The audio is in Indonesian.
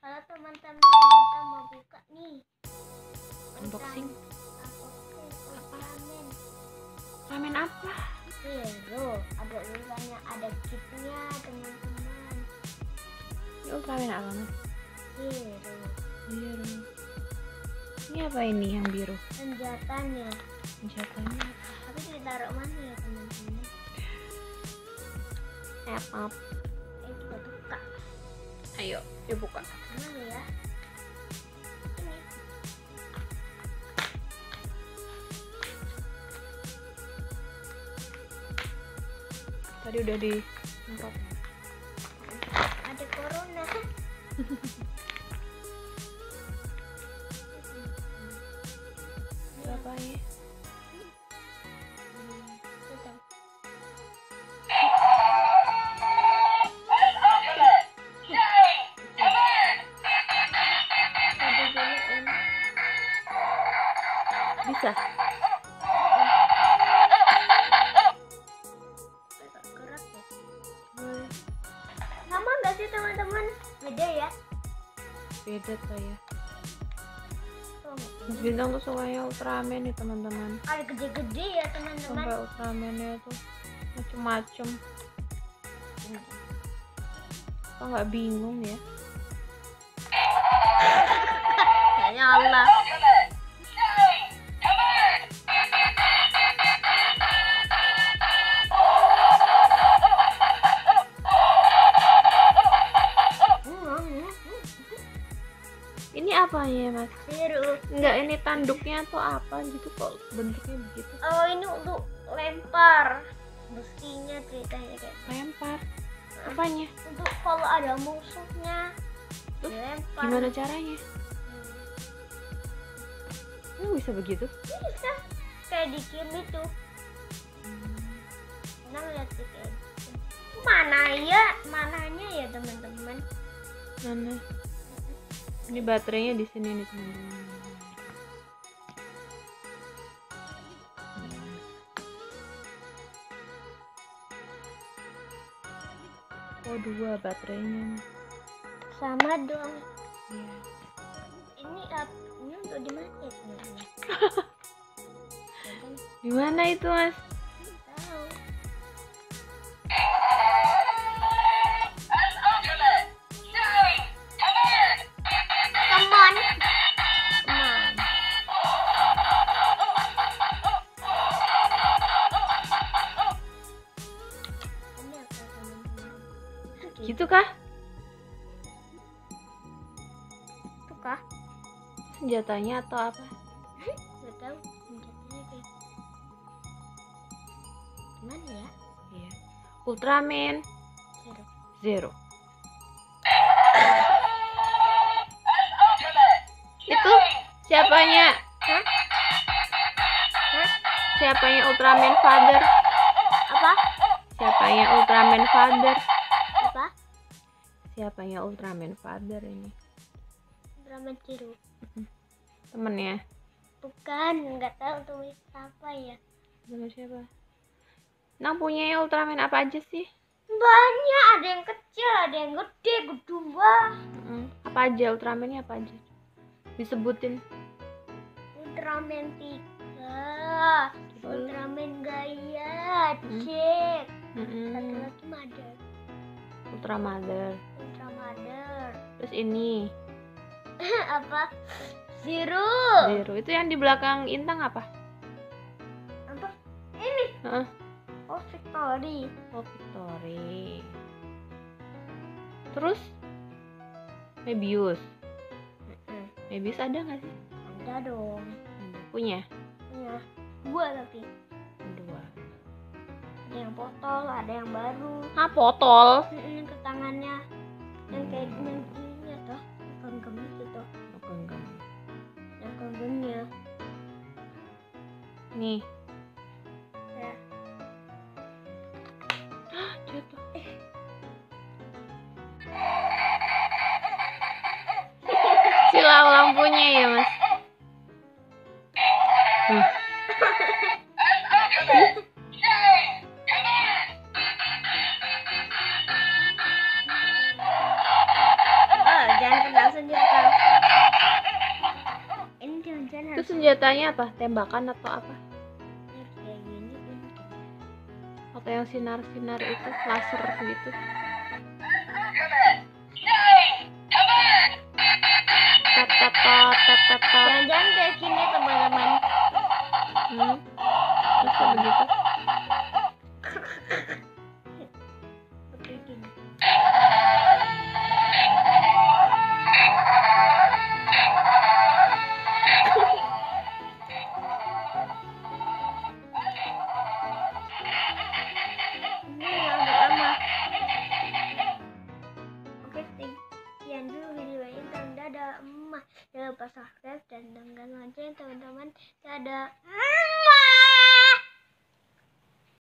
Kalau teman-teman kita mau buka nih Unboxing apa? ramen apa? Hero, ada tulisannya, ada kitnya teman-teman. Ini Ultraman apa mas? Hero, Biru. Ini apa ini yang biru? senjatanya. Senjatanya apa? Tapi ditaruh mana ya teman-teman? Up. Kita buka. Ayo dibuka. Mana ya? Ini. Tadi udah disemprot. Ada corona. Berapa ya? Tutup. Ada giniin. Bisa? Agak keras ya. Boleh. Sama nggak sih teman-teman? Beda ya? Beda tuh ya. Tuh, Mas Bintang tuh sukanya Ultraman nih teman-teman. ada gede-gede ya teman-teman. Sampai Ultramannya tuh macem-macem. Kok nggak bingung ya? Kayaknya Allah. Ini apa ya mas? Biru. Enggak, ini tanduknya atau apa gitu kok bentuknya begitu? Oh, ini untuk lempar. Besinya ceritanya kayak Lempar. Apanya? untuk kalau ada musuhnya Terus dilempar. gimana caranya? Emang bisa begitu? Bisa kayak di game itu. Nah, lihat sih kayak gitu. Mananya ya teman-teman. Mana? Ini baterainya di sini nih teman-teman. Oh, 2 baterainya. Sama dong. Iya. Ini untuk dimakai teman-teman. Di mana itu mas? Tahu. Come on. Ini apa teman-teman? Gitu kah? Itu kah? Senjatanya atau apa? Gak tahu senjatanya kayak gimana ya? Iya. Ultraman Zero. Zero. Itu siapanya? Hah? Siapanya Ultraman Father? Apa? Siapanya Ultraman Father? Apa? Siapanya Ultraman Father ini? Drama Zero. Temennya? Bukan, nggak tahu tulis apa ya. Sama siapa? Nang punya Ultraman apa aja sih? Banyak, ada yang kecil, ada yang gede, gedumba. Apa aja Ultramannya apa aja? Disebutin. Ultraman 3, Ultraman Gaia, Jack, satu lagi Mother, Ultra Mother. Ultra Mother. Terus ini Apa? Zero. Zero. Itu yang di belakang Intang apa? Apa? Ini. Heeh. Oh, Victory. Oh, Victory. Terus Mebius. Mebius ada nggak sih? Ada dong. Ada. Punya? Ya, dua tapi. 2. Ada yang botol, ada yang baru. Ah, potol. Ke tangannya yang kayak gini toh, genggam itu toh, Genggam. yang genggamnya. Nih. Ya. Jatuh. Silau lampunya ya mas. Jangan kena senjatanya apa? Tembakan atau apa? Nah, kayak gini kan. Atau yang sinar-sinar itu, laser gitu? Tap tap tap tap tap tap. Jangan-jangan kayak gini teman-teman. Bisa begitu? Oke gini. Ini agak lama. Oke, sekian dulu video ini. Dadah emak. Jangan lupa subscribe dan tekan lonceng teman-teman. Dadah.